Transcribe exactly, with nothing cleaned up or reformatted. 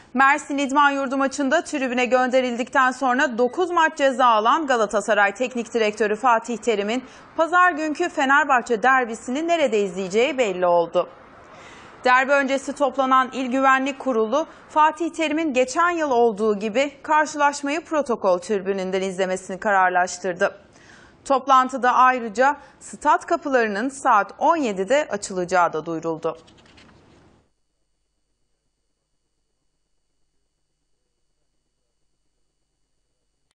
Mersin İdman Yurdu maçında tribüne gönderildikten sonra dokuz maç ceza alan Galatasaray Teknik Direktörü Fatih Terim'in pazar günkü Fenerbahçe derbisini nerede izleyeceği belli oldu. Derbi öncesi toplanan İl Güvenlik Kurulu, Fatih Terim'in geçen yıl olduğu gibi karşılaşmayı protokol tribününden izlemesini kararlaştırdı. Toplantıda ayrıca stat kapılarının saat on yedide açılacağı da duyuruldu.